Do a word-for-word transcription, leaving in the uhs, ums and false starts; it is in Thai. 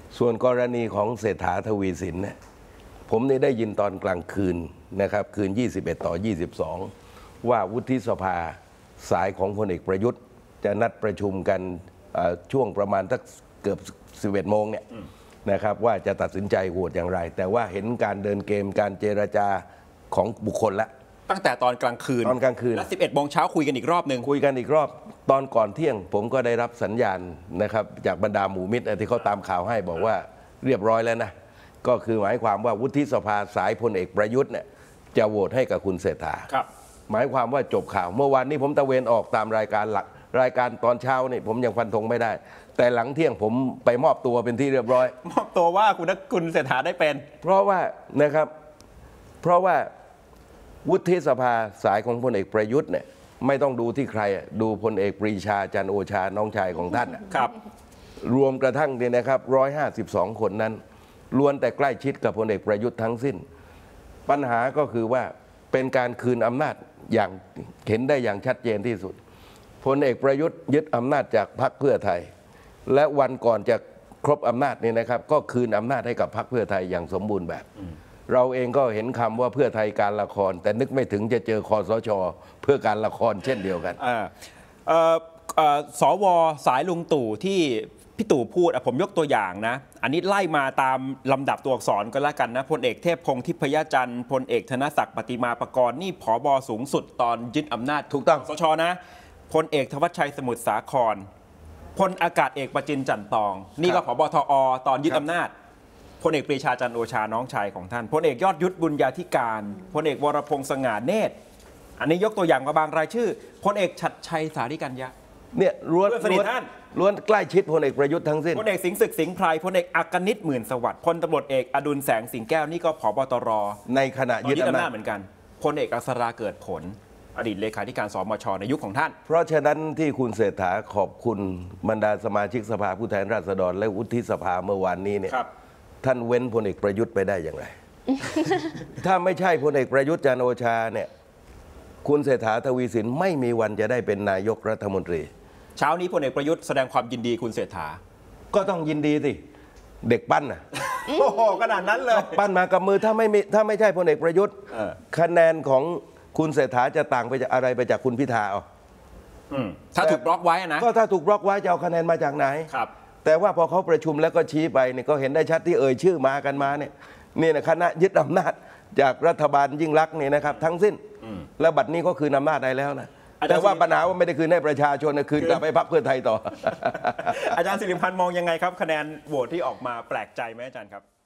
ส่วนกรณีของเศรษฐาทวีสินเนี่ยผมนี่ได้ยินตอนกลางคืนนะครับคืนยี่สิบเอ็ดต่อยี่สิบสองว่าวุฒิสภาสายของพลเอกประยุทธ์จะนัดประชุมกันช่วงประมาณสักเกือบสิบเอ็ดโมงเนี่ยนะครับว่าจะตัดสินใจโหวตอย่างไรแต่ว่าเห็นการเดินเกมการเจรจาของบุคคลละตั้งแต่ตอนกลางคืนตอนกลางคืนและสิบเอ็ดโมงเช้าคุยกันอีกรอบหนึ่งคุยกันอีกรอบตอนก่อนเที่ยงผมก็ได้รับสัญญาณนะครับจากบรรดาหมู่มิตรที่เขาตามข่าวให้บอกว่าเรียบร้อยแล้วนะก็คือหมายความว่าวุฒิสภาสายพลเอกประยุทธ์เนี่ยจะโหวตให้กับคุณเศรษฐาหมายความว่าจบข่าวเมื่อวานนี้ผมตะเวนออกตามรายการหลักรายการตอนเช้านี่ผมยังฟันธงไม่ได้แต่หลังเที่ยงผมไปมอบตัวเป็นที่เรียบร้อยมอบตัวว่าคุณคุณเศรษฐาได้เป็นเพราะว่านะครับเพราะว่าวุฒิสภาสายของพลเอกประยุทธ์เนี่ยไม่ต้องดูที่ใครดูพลเอกปรีชาจันทร์โอชาน้องชายของท่านครับรวมกระทั่งเนี่ยนะครับร้อยห้าสิบสองคนนั้นล้วนแต่ใกล้ชิดกับพลเอกประยุทธ์ทั้งสิ้นปัญหาก็คือว่าเป็นการคืนอำนาจอย่างเห็นได้อย่างชัดเจนที่สุดพลเอกประยุทธ์ยึดอำนาจจากพรรคเพื่อไทยและวันก่อนจะครบอำนาจนี่นะครับก็คืนอำนาจให้กับพรรคเพื่อไทยอย่างสมบูรณ์แบบเราเองก็เห็นคำว่าเพื่อไทยการละครแต่นึกไม่ถึงจะเจอคสช.เพื่อการละครเช่นเดียวกันสวสายลุงตู่ที่พี่ตู่พูดผมยกตัวอย่างนะอันนี้ไล่มาตามลำดับตัวอักษรก็แล้วกันนะพลเอกเทพพงศ์ทิพยจันทร์พลเอกธนศักดิ์ปฏิมาประกรณ์นี่ผบ.สูงสุดตอนยึดอำนาจถูกต้องสช.นะพลเอกธวัชชัยสมุทรสาครพลอากาศเอกประจินจันตองนี่ก็ผบ.ทอ.ตอนยึดอำนาจพลเอกปรีชาจันทร์โอชาน้องชายของท่านพลเอกยอดยุทธบุญญาธิการพลเอกวรพงษ์สง่าเนตรอันนี้ยกตัวอย่างมาบางรายชื่อพลเอกชัดชัยสาริกัญญะเนี่ยล้วนสนิทท่านล้วนใกล้ชิดพลเอกประยุทธ์ทั้งสิ้นพลเอกสิงห์ศึกสิงห์ไพรพลเอกอักนิตหมื่นสวัสดิ์พลตำรวจเอกอดุลแสงสิงแก้วนี่ก็ผบตรในขณะยึดอำนาจเหมือนกันพลเอกอัศราเกิดผลอดีตเลขาธิการสมชในยุคของท่านเพราะฉะนั้นที่คุณเศรษฐาขอบคุณบรรดาสมาชิกสภาผู้แทนราษฎรและวุฒิสภาเมื่อวานนี้เนี่ยท่านเว้นพลเอกประยุทธ์ไปได้อย่างไร ถ้าไม่ใช่พลเอกประยุทธ์จันทร์โอชาเนี่ยคุณเศรษฐาทวีสินไม่มีวันจะได้เป็นนายกรัฐมนตรีเช้านี้พลเอกประยุทธ์แสดงความยินดีคุณเศรษฐาก็ต้องยินดีสิเด็กปั้นน่ะโอ้โหขนาดนั้นเลยปั้นมากับมือถ้าไม่มีถ้าไม่ใช่พลเอกประยุทธ์คะแนนของคุณเศรษฐาจะต่างไปจากอะไรไปจากคุณพิธาเอาถ้าถูกบล็อกไว้นะก็ถ้าถูกบล็อกไว้จะเอาคะแนนมาจากไหนครับแต่ว่าพอเขาประชุมแล้วก็ชี้ไปเนี่ยก็เห็นได้ชัดที่เอ่ยชื่อมากันมาเนี่ยนี่นะคณะยึดอำนาจจากรัฐบาลยิ่งลักษณ์เนี่ยนะครับทั้งสิ้นแล้วบัดนี้ก็คืนอำนาจได้แล้วนะแต่ว่าปัญหาว่าไม่ได้คืนให้ประชาชนนะคืนกลับไปพรรคเพื่อไทยต่ออาจารย์สิริพันธ์มองยังไงครับคะแนนโหวตที่ออกมาแปลกใจไหมอาจารย์ครับ